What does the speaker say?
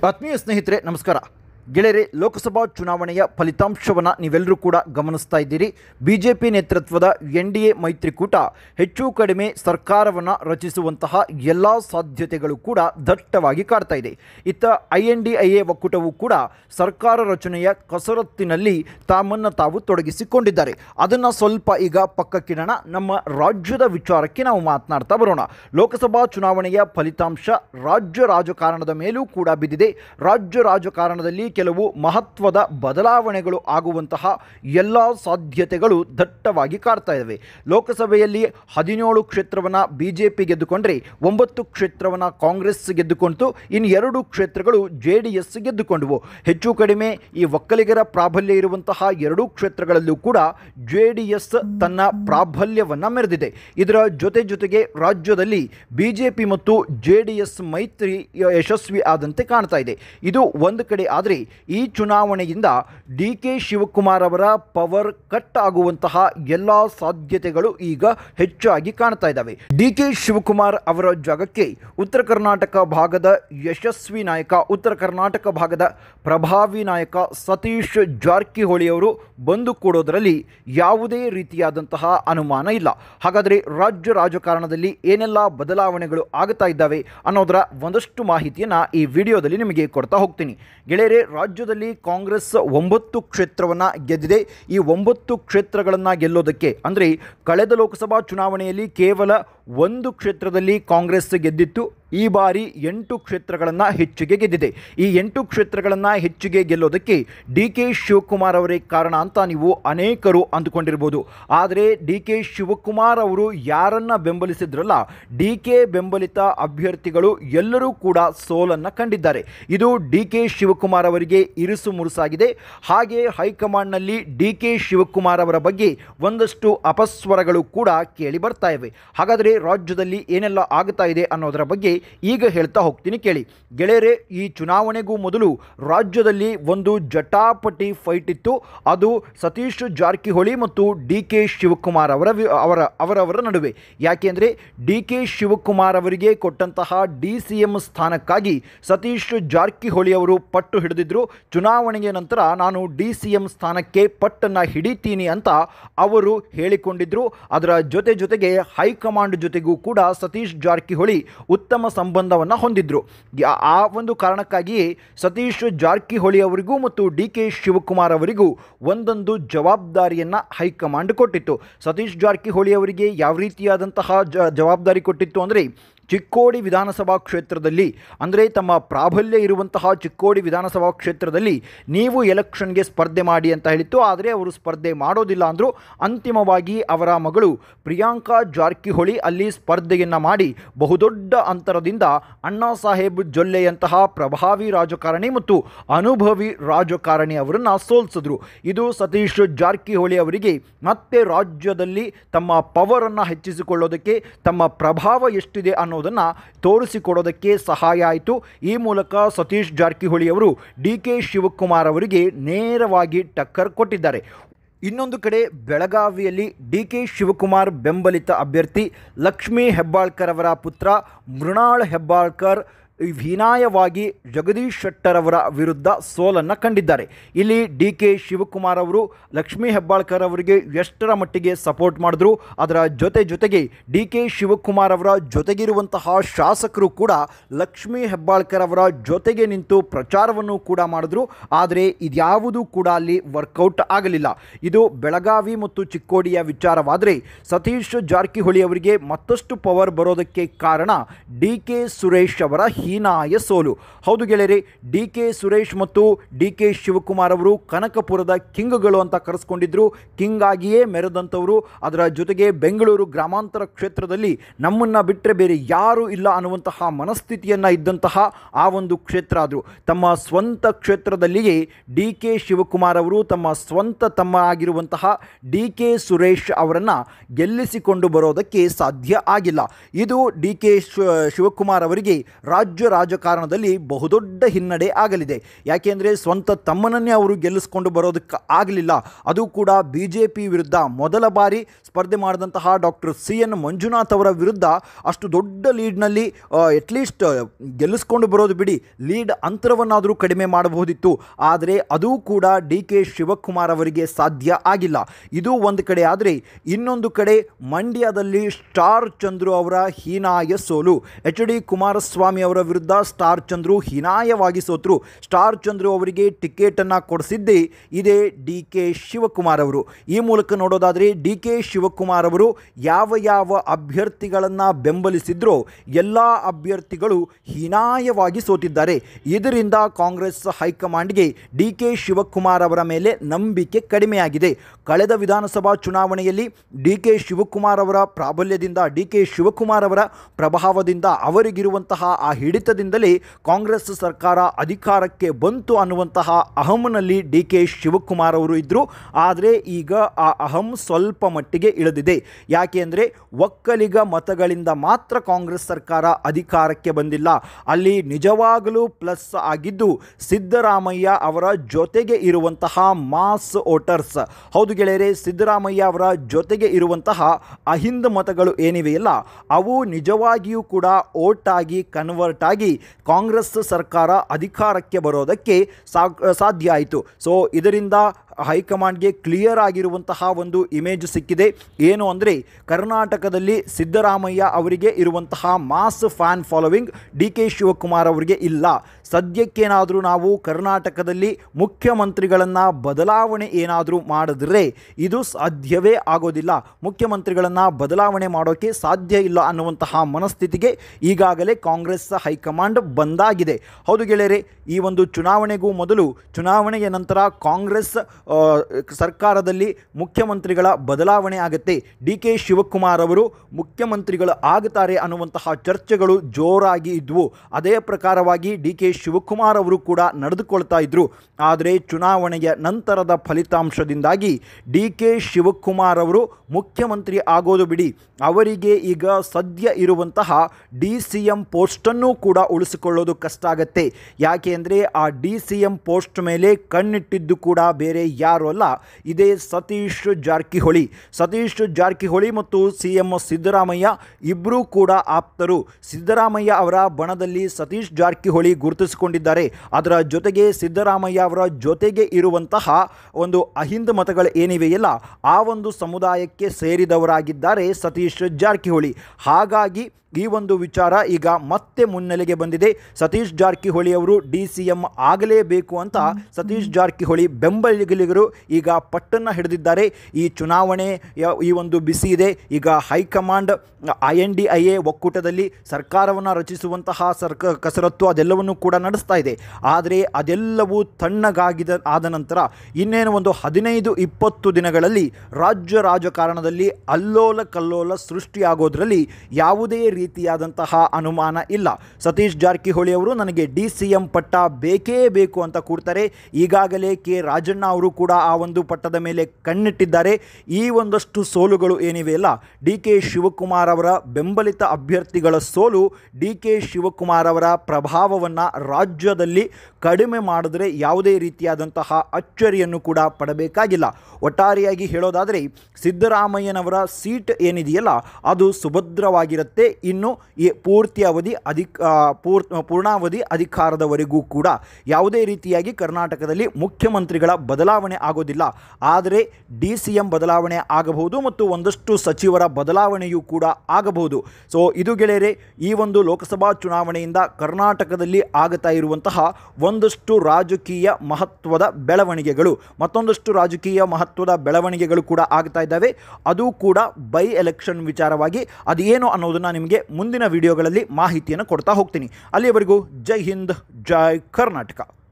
ಆತ್ಮೀಯ ಸ್ನೇಹಿತರೆ ನಮಸ್ಕಾರ. ಗೆಳೆಯರೆ, ಲೋಕಸಭಾ ಚುನಾವಣೆಯ ಫಲಿತಾಂಶವನ್ನು ನೀವೆಲ್ಲರೂ ಕೂಡ ಗಮನಿಸ್ತಾ ಇದ್ದೀರಿ. ಬಿಜೆಪಿ ನೇತೃತ್ವದ NDA ಮೈತ್ರಿಕೂಟ ಹೆಚ್ಚು ಕಡಿಮೆ ಸರ್ಕಾರವನ್ನು ರಚಿಸುವಂತಹ ಎಲ್ಲ ಸಾಧ್ಯತೆಗಳು ಕೂಡ ದಟ್ಟವಾಗಿ ಕಾಡ್ತಾ ಇದೆ. ಇತ್ತ INDIA ಒಕ್ಕೂಟವು ಕೂಡ ಸರ್ಕಾರ ರಚನೆಯ ಕಸರತ್ತಿನಲ್ಲಿ ತಮ್ಮನ್ನು ತಾವು ತೊಡಗಿಸಿಕೊಂಡಿದ್ದಾರೆ. ಅದನ್ನು ಸ್ವಲ್ಪ ಈಗ ಪಕ್ಕಕ್ಕಿಡೋಣ. ನಮ್ಮ ರಾಜ್ಯದ ವಿಚಾರಕ್ಕೆ ನಾವು ಮಾತನಾಡ್ತಾ ಬರೋಣ. ಲೋಕಸಭಾ ಚುನಾವಣೆಯ ಫಲಿತಾಂಶ ರಾಜ್ಯ ರಾಜಕಾರಣದ ಮೇಲೂ ಕೂಡ ಬಿದ್ದಿದೆ. ರಾಜ್ಯ ರಾಜಕಾರಣದಲ್ಲಿ ಕೆಲವು ಮಹತ್ವದ ಬದಲಾವಣೆಗಳು ಆಗುವಂತಹ ಎಲ್ಲ ಸಾಧ್ಯತೆಗಳು ದಟ್ಟವಾಗಿ ಕಾಡ್ತಾ ಇವೆ. ಲೋಕಸಭೆಯಲ್ಲಿ 17 ಕ್ಷೇತ್ರವನ್ನು BJP ಗೆದ್ದುಕೊಂಡ್ರೆ 9 ಕ್ಷೇತ್ರವನ್ನು ಕಾಂಗ್ರೆಸ್ ಗೆದ್ದುಕೊಂಡಿತು. ಇನ್ನು 2 ಕ್ಷೇತ್ರಗಳು JDS ಗೆದ್ದುಕೊಂಡವು. ಹೆಚ್ಚು ಕಡಿಮೆ ಈ ಒಕ್ಕಲಿಗರ ಪ್ರಾಬಲ್ಯ ಇರುವಂತಹ 2 ಕ್ಷೇತ್ರಗಳಲ್ಲೂ ಕೂಡ JDS ತನ್ನ ಪ್ರಾಬಲ್ಯವನ್ನು ಮೆರೆದಿದೆ. ಇದರ ಜೊತೆಗೆ ರಾಜ್ಯದಲ್ಲಿ BJP ಮತ್ತು JDS ಮೈತ್ರಿ ಯಶಸ್ವಿ ಆದಂತೆ ಕಾಣ್ತಾ ಇದೆ. ಇದು ಒಂದು ಕಡೆ. ಆದರೆ ಈ ಚುನಾವಣೆಯಿಂದ DK ಶಿವಕುಮಾರ್ ಅವರ ಪವರ್ ಕಟ್ ಆಗುವಂತಹ ಎಲ್ಲ ಸಾಧ್ಯತೆಗಳು ಈಗ ಹೆಚ್ಚಾಗಿ ಕಾಣ್ತಾ ಇದ್ದಾವೆ. DK ಶಿವಕುಮಾರ್ ಅವರ ಜಾಗಕ್ಕೆ ಉತ್ತರ ಕರ್ನಾಟಕ ಭಾಗದ ಯಶಸ್ವಿ ನಾಯಕ, ಉತ್ತರ ಕರ್ನಾಟಕ ಭಾಗದ ಪ್ರಭಾವಿ ನಾಯಕ ಸತೀಶ್ ಜಾರಕಿಹೊಳಿ ಅವರು ಬಂದು ಕೊಡೋದರಲ್ಲಿ ಯಾವುದೇ ರೀತಿಯಾದಂತಹ ಅನುಮಾನ ಇಲ್ಲ. ಹಾಗಾದರೆ ರಾಜ್ಯ ರಾಜಕಾರಣದಲ್ಲಿ ಏನೆಲ್ಲ ಬದಲಾವಣೆಗಳು ಆಗ್ತಾ ಇದ್ದಾವೆ ಅನ್ನೋದರ ಒಂದಷ್ಟು ಮಾಹಿತಿಯನ್ನು ಈ ವಿಡಿಯೋದಲ್ಲಿ ನಿಮಗೆ ಕೊಡ್ತಾ ಹೋಗ್ತೀನಿ. ಗೆಳೆಯರೆ, ರಾಜ್ಯದಲ್ಲಿ ಕಾಂಗ್ರೆಸ್ 9 ಕ್ಷೇತ್ರವನ್ನು ಗೆದ್ದಿದೆ. ಈ 9 ಕ್ಷೇತ್ರಗಳನ್ನು ಗೆಲ್ಲೋದಕ್ಕೆ ಅಂದರೆ ಕಳೆದ ಲೋಕಸಭಾ ಚುನಾವಣೆಯಲ್ಲಿ ಕೇವಲ 1 ಕ್ಷೇತ್ರದಲ್ಲಿ ಕಾಂಗ್ರೆಸ್ ಗೆದ್ದಿತ್ತು. ಈ ಬಾರಿ 8 ಕ್ಷೇತ್ರಗಳನ್ನು ಹೆಚ್ಚಿಗೆ ಗೆದ್ದಿದೆ. ಈ 8 ಕ್ಷೇತ್ರಗಳನ್ನು ಹೆಚ್ಚಿಗೆ ಗೆಲ್ಲೋದಕ್ಕೆ DK ಶಿವಕುಮಾರ್ ಅವರೇ ಕಾರಣ ಅಂತ ನೀವು ಅನೇಕರು ಅಂದುಕೊಂಡಿರ್ಬೋದು. ಆದರೆ DK ಶಿವಕುಮಾರ್ ಅವರು ಯಾರನ್ನ ಬೆಂಬಲಿಸಿದ್ರಲ್ಲ, DK ಬೆಂಬಲಿತ ಅಭ್ಯರ್ಥಿಗಳು ಎಲ್ಲರೂ ಕೂಡ ಸೋಲನ್ನು ಕಂಡಿದ್ದಾರೆ. ಇದು DK ಶಿವಕುಮಾರ್ ಅವರಿಗೆ ಇರುಸು ಮುರುಸಾಗಿದೆ. ಹಾಗೆ ಹೈಕಮಾಂಡ್ನಲ್ಲಿ DK ಶಿವಕುಮಾರ್ ಅವರ ಬಗ್ಗೆ ಒಂದಷ್ಟು ಅಪಸ್ವರಗಳು ಕೂಡ ಕೇಳಿ ಬರ್ತಾ ಇವೆ. ಹಾಗಾದರೆ ರಾಜ್ಯದಲ್ಲಿ ಏನೆಲ್ಲ ಆಗ್ತಾ ಇದೆ ಅನ್ನೋದರ ಬಗ್ಗೆ ಈಗ ಹೇಳ್ತಾ ಹೋಗ್ತೀನಿ, ಕೇಳಿ. ಗೆಳೆಯರೆ, ಈ ಚುನಾವಣೆಗೂ ಮೊದಲು ರಾಜ್ಯದಲ್ಲಿ ಒಂದು ಜಟಾಪಟಿ ಫೈಟ್ ಇತ್ತು. ಅದು ಸತೀಶ್ ಜಾರಕಿಹೊಳಿ ಮತ್ತು DK ಶಿವಕುಮಾರ್ ಅವರವರ ನಡುವೆ. ಯಾಕೆಂದರೆ DK ಶಿವಕುಮಾರ್ ಅವರಿಗೆ ಕೊಟ್ಟಂತಹ DCM ಸ್ಥಾನಕ್ಕಾಗಿ ಸತೀಶ್ ಜಾರಕಿಹೊಳಿ ಅವರು ಪಟ್ಟು ಹಿಡಿದಿದ್ರು. ಚುನಾವಣೆಯ ನಂತರ ನಾನು DCM ಸ್ಥಾನಕ್ಕೆ ಪಟ್ಟನ್ನು ಹಿಡಿತೀನಿ ಅಂತ ಅವರು ಹೇಳಿಕೊಂಡಿದ್ರು. ಅದರ ಜೊತೆಗೆ ಹೈಕಮಾಂಡ್ ಜೊತೆಗೂ ಕೂಡ ಸತೀಶ್ ಜಾರಕಿಹೊಳಿ ಉತ್ತಮ ಸಂಬಂಧವನ್ನು ಹೊಂದಿದ್ರು. ಆ ಒಂದು ಕಾರಣಕ್ಕಾಗಿಯೇ ಸತೀಶ್ ಜಾರಕಿಹೊಳಿ ಅವರಿಗೂ ಮತ್ತು DK ಶಿವಕುಮಾರ್ ಅವರಿಗೂ ಒಂದೊಂದು ಜವಾಬ್ದಾರಿಯನ್ನು ಹೈಕಮಾಂಡ್ ಕೊಟ್ಟಿತ್ತು. ಸತೀಶ್ ಜಾರಕಿಹೊಳಿ ಅವರಿಗೆ ಯಾವ ರೀತಿಯಾದಂತಹ ಜವಾಬ್ದಾರಿ ಕೊಟ್ಟಿತ್ತು ಅಂದರೆ, ಚಿಕ್ಕೋಡಿ ವಿಧಾನಸಭಾ ಕ್ಷೇತ್ರದಲ್ಲಿ, ಅಂದರೆ ತಮ್ಮ ಪ್ರಾಬಲ್ಯ ಇರುವಂತಹ ಚಿಕ್ಕೋಡಿ ವಿಧಾನಸಭಾ ಕ್ಷೇತ್ರದಲ್ಲಿ ನೀವು ಎಲೆಕ್ಷನ್ಗೆ ಸ್ಪರ್ಧೆ ಮಾಡಿ ಅಂತ ಹೇಳಿತ್ತು. ಆದರೆ ಅವರು ಸ್ಪರ್ಧೆ ಮಾಡೋದಿಲ್ಲ ಅಂದರು. ಅಂತಿಮವಾಗಿ ಅವರ ಮಗಳು ಪ್ರಿಯಾಂಕಾ ಜಾರಕಿಹೊಳಿ ಅಲ್ಲಿ ಸ್ಪರ್ಧೆಯನ್ನು ಮಾಡಿ ಬಹುದೊಡ್ಡ ಅಂತರದಿಂದ ಅಣ್ಣಾ ಸಾಹೇಬ್ ಜೊಲ್ಲೆಯಂತಹ ಪ್ರಭಾವಿ ರಾಜಕಾರಣಿ ಮತ್ತು ಅನುಭವಿ ರಾಜಕಾರಣಿ ಅವರನ್ನು ಸೋಲಿಸಿದ್ರು. ಇದು ಸತೀಶ್ ಜಾರಕಿಹೊಳಿ ಅವರಿಗೆ ಮತ್ತೆ ರಾಜ್ಯದಲ್ಲಿ ತಮ್ಮ ಪವರನ್ನು ಹೆಚ್ಚಿಸಿಕೊಳ್ಳೋದಕ್ಕೆ, ತಮ್ಮ ಪ್ರಭಾವ ಎಷ್ಟಿದೆ ಅನ್ನೋದನ್ನು ತೋರಿಸಿಕೊಡೋದಕ್ಕೆ ಸಹಾಯ ಆಯಿತು. ಈ ಮೂಲಕ ಸತೀಶ್ ಜಾರಕಿಹೊಳಿ ಅವರು DK ಶಿವಕುಮಾರ್ ಅವರಿಗೆ ನೇರವಾಗಿ ಟಕ್ಕರ್ ಕೊಟ್ಟಿದ್ದಾರೆ. ಇನ್ನೊಂದು ಕಡೆ ಬೆಳಗಾವಿಯಲ್ಲಿ DK ಶಿವಕುಮಾರ್ ಬೆಂಬಲಿತ ಅಭ್ಯರ್ಥಿ ಲಕ್ಷ್ಮೀ ಹೆಬ್ಬಾಳ್ಕರ್ ಅವರ ಪುತ್ರ ಮೃಣಾಲ್ ಹೆಬ್ಬಾಳ್ಕರ್ ಹೀನಾಯವಾಗಿ ಜಗದೀಶ್ ಶೆಟ್ಟರ್ ಅವರ ವಿರುದ್ಧ ಸೋಲನ್ನು ಕಂಡಿದ್ದಾರೆ. ಇಲ್ಲಿ DK ಶಿವಕುಮಾರ್ ಅವರು ಲಕ್ಷ್ಮೀ ಹೆಬ್ಬಾಳ್ಕರ್ ಅವರಿಗೆ ಎಷ್ಟರ ಮಟ್ಟಿಗೆ ಸಪೋರ್ಟ್ ಮಾಡಿದ್ರು, ಅದರ ಜೊತೆಗೆ DK ಶಿವಕುಮಾರ್ ಅವರ ಜೊತೆಗಿರುವಂತಹ ಶಾಸಕರು ಕೂಡ ಲಕ್ಷ್ಮೀ ಹೆಬ್ಬಾಳ್ಕರ್ ಅವರ ಜೊತೆಗೆ ನಿಂತು ಪ್ರಚಾರವನ್ನು ಕೂಡ ಮಾಡಿದ್ರು. ಆದರೆ ಇದ್ಯಾವುದೂ ಕೂಡ ಅಲ್ಲಿ ವರ್ಕೌಟ್ ಆಗಲಿಲ್ಲ. ಇದು ಬೆಳಗಾವಿ ಮತ್ತು ಚಿಕ್ಕೋಡಿಯ ವಿಚಾರವಾದರೆ, ಸತೀಶ್ ಜಾರಕಿಹೊಳಿ ಅವರಿಗೆ ಮತ್ತಷ್ಟು ಪವರ್ ಬರೋದಕ್ಕೆ ಕಾರಣ DK ಸುರೇಶ್ ಅವರ ಹೀನಾಯ ಸೋಲು. ಹೌದು ಗೆಳೆಯರೆ, DK ಸುರೇಶ್ ಮತ್ತು DK ಶಿವಕುಮಾರ್ ಅವರು ಕನಕಪುರದ ಕಿಂಗ್ಗಳು ಅಂತ ಕರೆಸ್ಕೊಂಡಿದ್ರು. ಕಿಂಗ್ ಆಗಿಯೇ ಮೆರೆದಂಥವರು. ಅದರ ಜೊತೆಗೆ ಬೆಂಗಳೂರು ಗ್ರಾಮಾಂತರ ಕ್ಷೇತ್ರದಲ್ಲಿ ನಮ್ಮನ್ನು ಬಿಟ್ಟರೆ ಬೇರೆ ಯಾರೂ ಇಲ್ಲ ಅನ್ನುವಂತಹ ಮನಸ್ಥಿತಿಯನ್ನು ಇದ್ದಂತಹ ಆ ಒಂದು ಕ್ಷೇತ್ರ ಆದರು. ತಮ್ಮ ಸ್ವಂತ ಕ್ಷೇತ್ರದಲ್ಲಿಯೇ DK ಶಿವಕುಮಾರ್ ಅವರು ತಮ್ಮ ಸ್ವಂತ ತಮ್ಮ ಆಗಿರುವಂತಹ DK ಸುರೇಶ್ ಅವರನ್ನು ಗೆಲ್ಲಿಸಿಕೊಂಡು ಬರೋದಕ್ಕೆ ಸಾಧ್ಯ ಆಗಿಲ್ಲ. ಇದು DK ಶಿವಕುಮಾರ್ ಅವರಿಗೆ ರಾಜ್ಯ ರಾಜ್ಯ ರಾಜಕಾರಣದಲ್ಲಿ ಬಹುದೊಡ್ಡ ಹಿನ್ನಡೆ ಆಗಲಿದೆ. ಯಾಕೆಂದರೆ ಸ್ವಂತ ತಮ್ಮನನ್ನೇ ಅವರು ಗೆಲ್ಲಿಸ್ಕೊಂಡು ಬರೋದಕ್ಕೆ ಆಗಲಿಲ್ಲ. ಅದು ಕೂಡ BJP ವಿರುದ್ಧ ಮೊದಲ ಬಾರಿ ಸ್ಪರ್ಧೆ ಮಾಡಿದಂತಹ ಡಾಕ್ಟರ್ CN ಮಂಜುನಾಥ್ ಅವರ ವಿರುದ್ಧ ಅಷ್ಟು ದೊಡ್ಡ ಲೀಡ್ನಲ್ಲಿ ಅಟ್ಲೀಸ್ಟ್ ಗೆಲ್ಲಿಸ್ಕೊಂಡು ಬರೋದು ಬಿಡಿ, ಲೀಡ್ ಅಂತರವನ್ನಾದರೂ ಕಡಿಮೆ ಮಾಡಬಹುದಿತ್ತು. ಆದರೆ ಅದು ಕೂಡ DK ಶಿವಕುಮಾರ್ ಅವರಿಗೆ ಸಾಧ್ಯ ಆಗಿಲ್ಲ. ಇದು ಒಂದು ಕಡೆ ಆದರೆ, ಇನ್ನೊಂದು ಕಡೆ ಮಂಡ್ಯದಲ್ಲಿ ಸ್ಟಾರ್ ಚಂದ್ರು ಅವರ ಹೀನಾಯ ಸೋಲು. HD ಕುಮಾರಸ್ವಾಮಿ ಅವರ ವಿರುದ್ಧ ಸ್ಟಾರ್ ಚಂದ್ರು ಹೀನಾಯವಾಗಿ ಸೋತರು. ಸ್ಟಾರ್ ಚಂದ್ರು ಅವರಿಗೆ ಟಿಕೆಟನ್ನು ಕೊಡಿಸಿದ್ದೇ ಇದೇ DK ಶಿವಕುಮಾರ್ ಅವರು. ಈ ಮೂಲಕ ನೋಡೋದಾದರೆ DK ಶಿವಕುಮಾರ್ ಅವರು ಯಾವ ಅಭ್ಯರ್ಥಿಗಳನ್ನು ಬೆಂಬಲಿಸಿದ್ರೋ ಎಲ್ಲ ಅಭ್ಯರ್ಥಿಗಳು ಹೀನಾಯವಾಗಿ ಸೋತಿದ್ದಾರೆ. ಇದರಿಂದ ಕಾಂಗ್ರೆಸ್ ಹೈಕಮಾಂಡ್ಗೆ DK ಶಿವಕುಮಾರ್ ಅವರ ಮೇಲೆ ನಂಬಿಕೆ ಕಡಿಮೆಯಾಗಿದೆ. ಕಳೆದ ವಿಧಾನಸಭಾ ಚುನಾವಣೆಯಲ್ಲಿ DK ಶಿವಕುಮಾರ್ ಅವರ ಪ್ರಾಬಲ್ಯದಿಂದ, DK ಶಿವಕುಮಾರ್ ಅವರ ಪ್ರಭಾವದಿಂದ, ಅವರಿಗಿರುವಂತಹ ಆ ಹಿಡಿತದಿಂದಲೇ ಕಾಂಗ್ರೆಸ್ ಸರ್ಕಾರ ಅಧಿಕಾರಕ್ಕೆ ಬಂತು ಅನ್ನುವಂತಹ ಅಹಂನಲ್ಲಿ DK ಶಿವಕುಮಾರ್ ಅವರು ಇದ್ದರು. ಆದರೆ ಈಗ ಆ ಅಹಂ ಸ್ವಲ್ಪ ಮಟ್ಟಿಗೆ ಇಳಿದಿದೆ. ಯಾಕೆ ಅಂದರೆ ಒಕ್ಕಲಿಗ ಮತಗಳಿಂದ ಮಾತ್ರ ಕಾಂಗ್ರೆಸ್ ಸರ್ಕಾರ ಅಧಿಕಾರಕ್ಕೆ ಬಂದಿಲ್ಲ. ಅಲ್ಲಿ ನಿಜವಾಗಲೂ ಪ್ಲಸ್ ಆಗಿದ್ದು ಸಿದ್ದರಾಮಯ್ಯ ಅವರ ಜೊತೆಗೆ ಇರುವಂತಹ ಮಾಸ್ ವೋಟರ್ಸ್. ಹೌದು ಗೆಳೆಯರೆ, ಸಿದ್ದರಾಮಯ್ಯ ಅವರ ಜೊತೆಗೆ ಇರುವಂತಹ ಅಹಿಂದ ಮತಗಳು ಏನಿವೆಯಲ್ಲ, ಅವು ನಿಜವಾಗಿಯೂ ಕೂಡ ವೋಟ್ ಆಗಿ ಕನ್ವರ್ಟ್ ಆಗಿ ಕಾಂಗ್ರೆಸ್ ಸರ್ಕಾರ ಅಧಿಕಾರಕ್ಕೆ ಬರೋದಕ್ಕೆ ಸಾಧ್ಯ ಆಯಿತು. ಸೊ ಇದರಿಂದ ಹೈಕಮಾಂಡ್ಗೆ ಕ್ಲಿಯರ್ ಆಗಿರುವಂತಹ ಒಂದು ಇಮೇಜ್ ಸಿಕ್ಕಿದೆ. ಏನು ಅಂದರೆ ಕರ್ನಾಟಕದಲ್ಲಿ ಸಿದ್ದರಾಮಯ್ಯ ಅವರಿಗೆ ಇರುವಂತಹ mass fan following DK Shivakumar ಅವರಿಗೆ ಇಲ್ಲ. ಸದ್ಯಕ್ಕೇನಾದರೂ ನಾವು ಕರ್ನಾಟಕದಲ್ಲಿ ಮುಖ್ಯಮಂತ್ರಿಗಳನ್ನು ಬದಲಾವಣೆ ಏನಾದರೂ ಮಾಡಿದ್ರೆ ಇದು ಸಾಧ್ಯವೇ ಆಗೋದಿಲ್ಲ. ಮುಖ್ಯಮಂತ್ರಿಗಳನ್ನು ಬದಲಾವಣೆ ಮಾಡೋಕ್ಕೆ ಸಾಧ್ಯ ಇಲ್ಲ ಅನ್ನುವಂತಹ ಮನಸ್ಥಿತಿಗೆ ಈಗಾಗಲೇ ಕಾಂಗ್ರೆಸ್ ಹೈಕಮಾಂಡ್ ಬಂದಾಗಿದೆ. ಹೌದು ಗೆಳೆಯರೆ, ಈ ಒಂದು ಚುನಾವಣೆಗೂ ಮೊದಲು, ಚುನಾವಣೆಯ ನಂತರ ಕಾಂಗ್ರೆಸ್ ಸರ್ಕಾರದಲ್ಲಿ ಮುಖ್ಯಮಂತ್ರಿಗಳ ಬದಲಾವಣೆ ಆಗುತ್ತೆ, DK ಶಿವಕುಮಾರ್ ಅವರು ಮುಖ್ಯಮಂತ್ರಿಗಳು ಆಗುತ್ತಾರೆ ಅನ್ನುವಂತಹ ಚರ್ಚೆಗಳು ಜೋರಾಗಿ ಇದ್ವು. ಅದೇ ಪ್ರಕಾರವಾಗಿ DK ಶಿವಕುಮಾರ್ ಅವರು ಕೂಡ ನಡೆದುಕೊಳ್ತಾ ಇದ್ದರು. ಆದರೆ ಚುನಾವಣೆಯ ನಂತರದ ಫಲಿತಾಂಶದಿಂದಾಗಿ DK ಶಿವಕುಮಾರ್ ಅವರು ಮುಖ್ಯಮಂತ್ರಿ ಆಗೋದು ಬಿಡಿ, ಅವರಿಗೆ ಈಗ ಸದ್ಯ ಇರುವಂತಹ DCM ಪೋಸ್ಟನ್ನು ಕೂಡ ಉಳಿಸಿಕೊಳ್ಳೋದು ಕಷ್ಟ ಆಗತ್ತೆ. ಯಾಕೆ ಅಂದರೆ ಆ DCM ಪೋಸ್ಟ್ ಮೇಲೆ ಕಣ್ಣಿಟ್ಟಿದ್ದು ಕೂಡ ಬೇರೆ ಯಾರು ಅಲ್ಲ, ಇದೇ ಸತೀಶ್ ಜಾರಕಿಹೊಳಿ. ಸತೀಶ್ ಜಾರಕಿಹೊಳಿ ಮತ್ತು CM ಸಿದ್ದರಾಮಯ್ಯ ಇಬ್ಬರೂ ಕೂಡ ಆಪ್ತರು. ಸಿದ್ದರಾಮಯ್ಯ ಅವರ ಬಣದಲ್ಲಿ ಸತೀಶ್ ಜಾರಕಿಹೊಳಿ ಗುರುತಿಸಿಕೊಂಡಿದ್ದಾರೆ. ಅದರ ಜೊತೆಗೆ ಸಿದ್ದರಾಮಯ್ಯ ಅವರ ಜೊತೆಗೆ ಇರುವಂತಹ ಒಂದು ಅಹಿಂದ ಮತಗಳು ಏನಿವೆಯಲ್ಲ, ಆ ಒಂದು ಸಮುದಾಯಕ್ಕೆ ಸೇರಿದವರಾಗಿದ್ದಾರೆ ಸತೀಶ್ ಜಾರಕಿಹೊಳಿ. ಹಾಗಾಗಿ ಈ ಒಂದು ವಿಚಾರ ಈಗ ಮತ್ತೆ ಮುನ್ನೆಲೆಗೆ ಬಂದಿದೆ. ಸತೀಶ್ ಜಾರಕಿಹೊಳಿ ಅವರು DCM ಆಗಲೇಬೇಕು ಅಂತ ಸತೀಶ್ ಜಾರಕಿಹೊಳಿ ಬೆಂಬಲಿಗರು ಈಗ ಪಟ್ಟನ್ನು ಹಿಡಿದಿದ್ದಾರೆ. ಈ ಚುನಾವಣೆ ಈ ಒಂದು ಬಿಸಿ ಇದೆ. ಈಗ ಹೈಕಮಾಂಡ್ INDIA ಒಕ್ಕೂಟದಲ್ಲಿ ಸರ್ಕಾರವನ್ನು ರಚಿಸುವಂತಹ ಕಸರತ್ತು ಅದೆಲ್ಲವನ್ನು ಕೂಡ ನಡೆಸ್ತಾ ಇದೆ. ಆದರೆ ಅದೆಲ್ಲವೂ ಆದ ನಂತರ ಇನ್ನೇನು ಒಂದು 15-20 ದಿನಗಳಲ್ಲಿ ರಾಜ್ಯ ರಾಜಕಾರಣದಲ್ಲಿ ಅಲ್ಲೋಲ ಕಲ್ಲೋಲ ಸೃಷ್ಟಿಯಾಗೋದ್ರಲ್ಲಿ ಯಾವುದೇ ರೀತಿಯಾದಂತಹ ಅನುಮಾನ ಇಲ್ಲ. ಸತೀಶ್ ಜಾರಕಿಹೊಳಿ ಅವರು ನನಗೆ DCM ಪಟ್ಟ ಬೇಕೇ ಬೇಕು ಅಂತ ಕೂಡ್ತಾರೆ. ಈಗಾಗಲೇ K ರಾಜಣ್ಣ ಅವರು ಕೂಡ ಆ ಒಂದು ಪಟ್ಟದ ಮೇಲೆ ಕಣ್ಣಿಟ್ಟಿದ್ದಾರೆ. ಈ ಒಂದಷ್ಟು ಸೋಲುಗಳು ಏನಿವೆಯಲ್ಲ, DK ಶಿವಕುಮಾರ್ ಅವರ ಬೆಂಬಲಿತ ಅಭ್ಯರ್ಥಿಗಳ ಸೋಲು DK ಶಿವಕುಮಾರ್ ಅವರ ಪ್ರಭಾವವನ್ನು ರಾಜ್ಯದಲ್ಲಿ ಕಡಿಮೆ ಮಾಡಿದ್ರೆ ಯಾವುದೇ ರೀತಿಯಾದಂತಹ ಅಚ್ಚರಿಯನ್ನು ಕೂಡ ಪಡಬೇಕಾಗಿಲ್ಲ. ಒಟ್ಟಾರೆಯಾಗಿ ಹೇಳೋದಾದರೆ ಸಿದ್ದರಾಮಯ್ಯನವರ ಸೀಟ್ ಏನಿದೆಯಲ್ಲ ಅದು ಸುಭದ್ರವಾಗಿರುತ್ತೆ. ಇನ್ನು ಈ ಪೂರ್ಣಾವಧಿ ಅಧಿಕಾರದವರೆಗೂ ಕೂಡ ಯಾವುದೇ ರೀತಿಯಾಗಿ ಕರ್ನಾಟಕದಲ್ಲಿ ಮುಖ್ಯಮಂತ್ರಿಗಳ ಬದಲಾವಣೆ ಆಗೋದಿಲ್ಲ. ಆದರೆ DCM ಬದಲಾವಣೆ ಆಗಬಹುದು ಮತ್ತು ಒಂದಷ್ಟು ಸಚಿವರ ಬದಲಾವಣೆಯೂ ಕೂಡ ಆಗಬಹುದು. ಸೊ ಇದು ಗೆಳೆಯರೆ, ಈ ಒಂದು ಲೋಕಸಭಾ ಚುನಾವಣೆಯಿಂದ ಕರ್ನಾಟಕದಲ್ಲಿ ಆಗುತ್ತಾ ಇರುವಂತಹ ಒಂದಷ್ಟು ರಾಜಕೀಯ ಮಹತ್ವದ ಬೆಳವಣಿಗೆಗಳು. ಮತ್ತೊಂದಷ್ಟು ರಾಜಕೀಯ ಮಹತ್ವದ ಬೆಳವಣಿಗೆಗಳು ಕೂಡ ಆಗ್ತಾ ಇದ್ದಾವೆ. ಅದು ಕೂಡ ಬೈ ಎಲೆಕ್ಷನ್ ವಿಚಾರವಾಗಿ. ಅದೇನು ಅನ್ನೋದನ್ನು ನಿಮಗೆ ಮುಂದಿನ ವಿಡಿಯೋಗಳಲ್ಲಿ ಮಾಹಿತಿಯನ್ನು ಕೊಡ್ತಾ ಹೋಗ್ತೀನಿ. ಅಲ್ಲಿಯವರೆಗೂ ಜೈ ಹಿಂದ್, ಜೈ ಕರ್ನಾಟಕ.